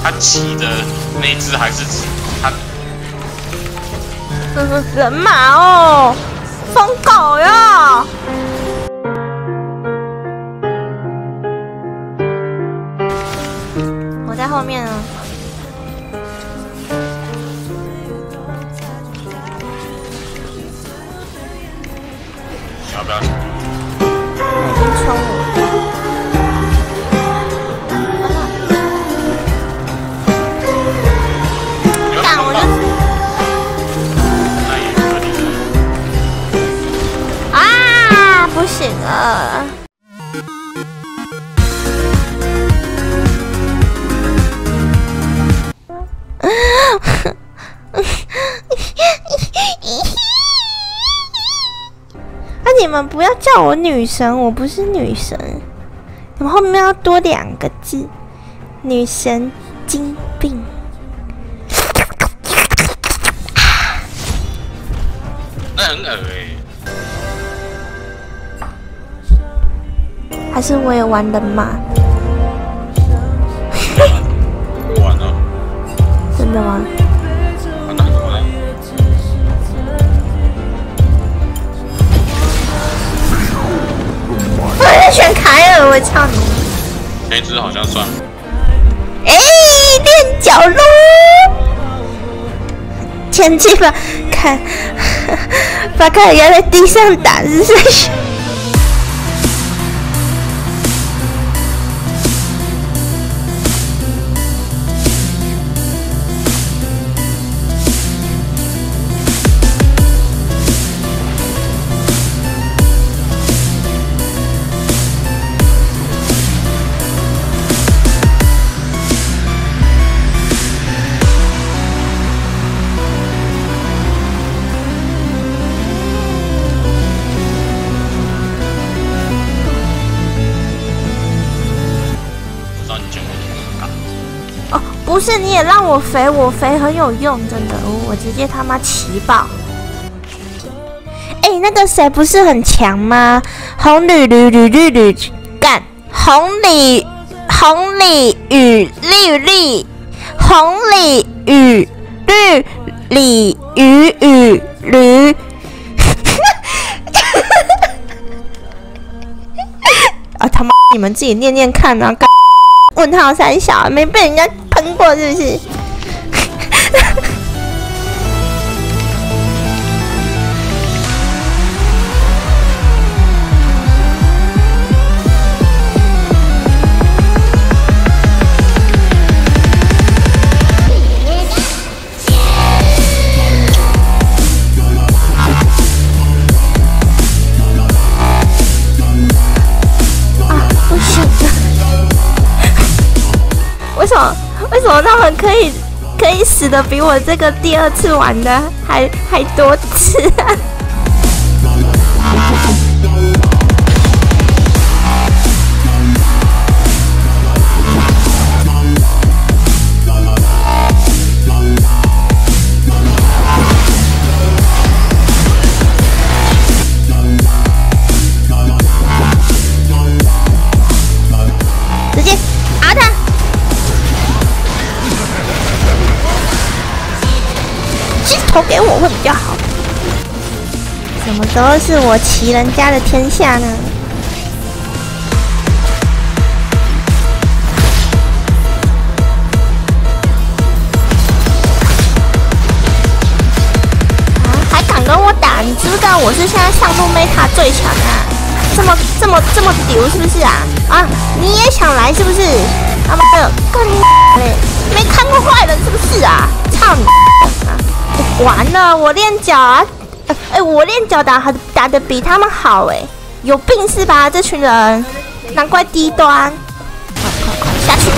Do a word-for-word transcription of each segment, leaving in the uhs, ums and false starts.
他骑的那一只还是他？ 嗯，人马哦，疯狗哟！我在后面呢。 要不要？ 已经冲我。 不行了！啊！你们不要叫我女神，我不是女神。你们后面要多两个字：女神经病。 那很恶哎。 还是我也玩人马？ 我玩了。 真的吗？ 玩哪个玩？ 我在选凯尔，我操你！ 那只好像算了。 哎，练脚喽！前期把看，把凯尔压在地上打是在选。 不是，你也让我肥，我肥很有用，真的，我我直接他妈骑爆！哎、欸，那个谁不是很强吗？红鲤绿绿绿绿干，红鲤红鲤与绿绿，红鲤与绿鲤鱼与驴。啊他妈！你们自己念念看啊！干问号三小，没被人家喷过是不是？为什么？为什么他们可以可以死的比我这个第二次玩的还还多次啊？直接打他！ 投给我会比较好。什么时候是我骑人家的天下呢？啊，还敢跟我打？你知不知道我是现在上路 meta 最强啊？这么这么这么屌是不是啊？啊，你也想来是不是？他妈的，干你嘞！没看过坏人是不是啊？操你！啊！ 完了，我练脚啊！哎、欸，我练脚打打的比他们好哎、欸，有病是吧？这群人，难怪低端。快快快下去！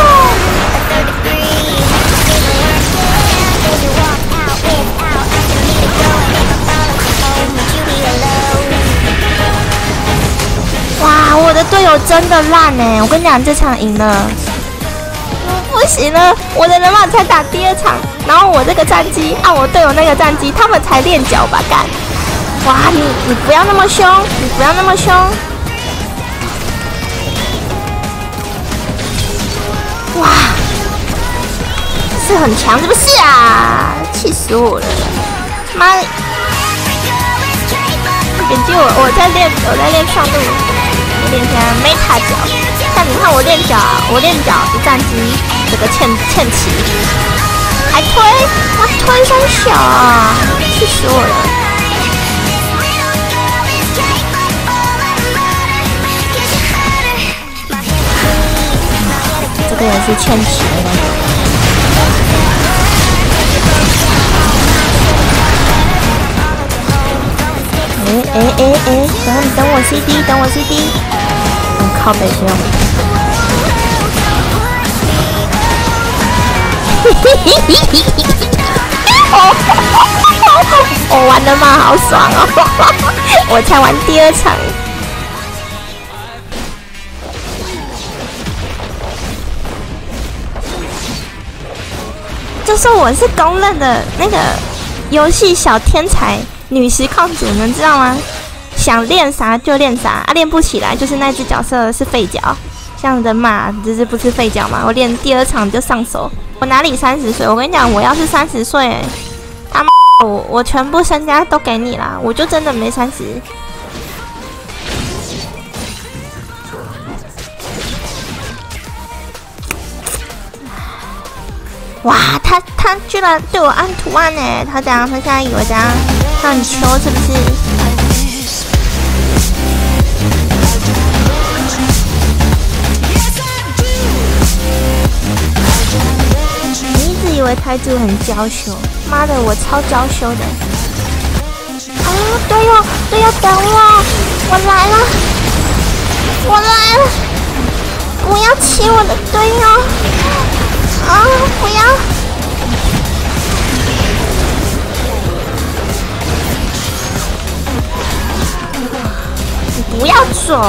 哇，我的队友真的烂哎、欸！我跟你讲，这场赢了。 不行了，我的人马才打第二场，然后我这个战机按我队友那个战机，他们才练脚吧干！哇，你你不要那么凶，你不要那么凶！哇， 是很强，是不是啊？气死我了！妈，眼睛我我在练，我在练上路，练一下 meta 脚。像你看我练脚，我练脚一战机，这个欠欠旗，还推，他推三小啊，气死我了！这个也是欠旗的那种。哎哎哎哎，等你等我 C D， 等我 C D。嗯，靠北不用。我玩的嘛好爽哦！我才玩第二场。就是我是公认的那个游戏小天才。女实况主，你们知道吗？想练啥就练啥，啊，练不起来就是那只角色是废角，像人马这是不是废角嘛？我练第二场就上手，我哪里三十岁？我跟你讲，我要是三十岁，他妈我我全部身家都给你啦，我就真的没三十。哇，他他居然对我按图案呢！他这样，他现在以为这样。他很球是不是？你一直以为台主很娇羞，妈的，我超娇羞的！啊，队友，队友等我，我来了，我来了！不要骑我的队友！啊，不要！不要走！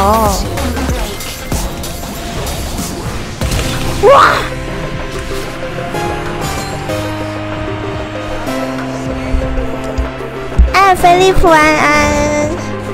哇！哎，飞利浦安安。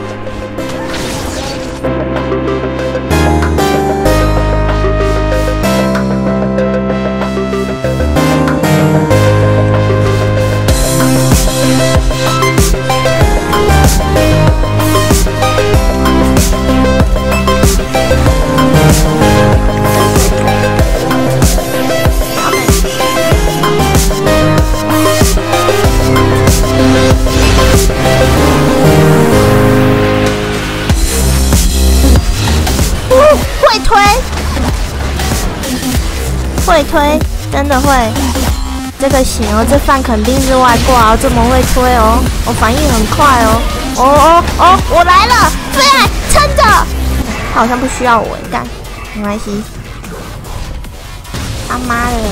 会推，真的会，这个行哦，这饭肯定是外挂哦，这么会推哦，我反应很快哦，哦哦哦，我来了，飞来撑着，他好像不需要我，干，没关系，他妈的，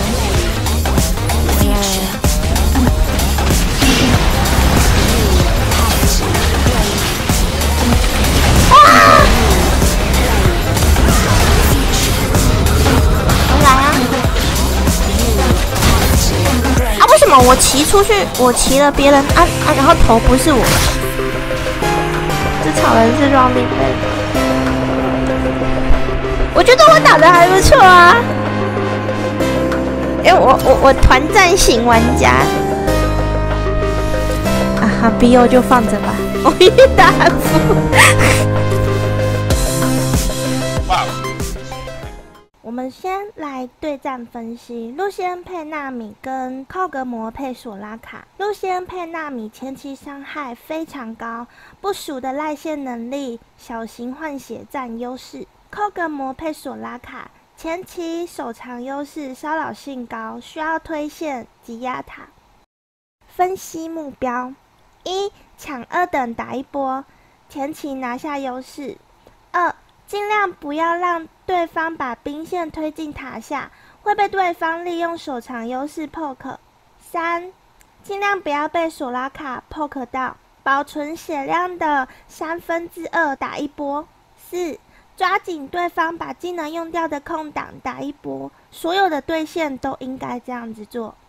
哇！为什么我骑出去，我骑了别人啊啊，然后头不是我？这草人是 running back， 我觉得我打的还不错啊。因为我我我团战型玩家啊哈 ，B O 就放着吧，我一打服。我们先来对战分析，露西恩配纳米跟寇格魔配索拉卡。露西恩配纳米前期伤害非常高，不俗的赖线能力，小型换血占优势。寇格魔配索拉卡前期手长优势，骚扰性高，需要推线及压塔。分析目标：一、抢二等打一波，前期拿下优势；二、尽量不要让对方把兵线推进塔下，会被对方利用手长优势 poke。三、尽量不要被索拉卡 poke 到，保存血量的三分之二打一波。四、抓紧对方把技能用掉的空档打一波，所有的对线都应该这样子做。